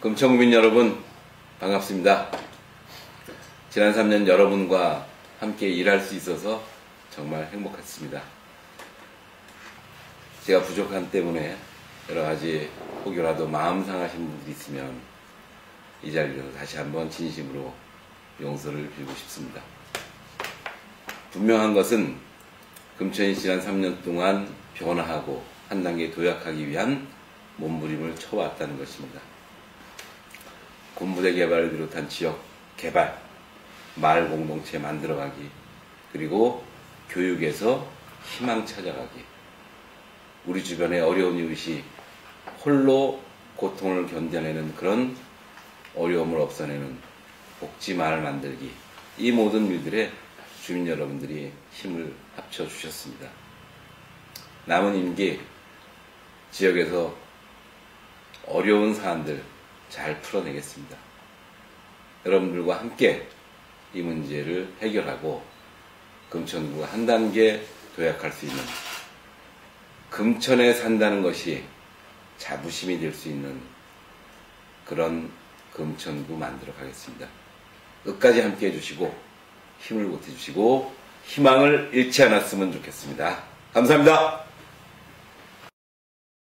금천구민 여러분 반갑습니다. 지난 3년 여러분과 함께 일할 수 있어서 정말 행복했습니다. 제가 부족함 때문에 여러가지 혹여라도 마음 상하신 분들이 있으면 이 자리에서 다시 한번 진심으로 용서를 빌고 싶습니다. 분명한 것은 금천이 지난 3년 동안 변화하고 한 단계 도약하기 위한 몸부림을 쳐왔다는 것입니다. 군부대 개발을 비롯한 지역 개발, 마을 공동체 만들어가기, 그리고 교육에서 희망 찾아가기, 우리 주변의 어려운 이웃이 홀로 고통을 견뎌내는 그런 어려움을 없애내는 복지마을 만들기, 이 모든 일들에 주민 여러분들이 힘을 합쳐주셨습니다. 남은 임기 지역에서 어려운 사안들 잘 풀어내겠습니다. 여러분들과 함께 이 문제를 해결하고 금천구가 한 단계 도약할 수 있는, 금천에 산다는 것이 자부심이 될 수 있는 그런 금천구 만들어 가겠습니다. 끝까지 함께 해주시고 힘을 보태주시고 희망을 잃지 않았으면 좋겠습니다. 감사합니다.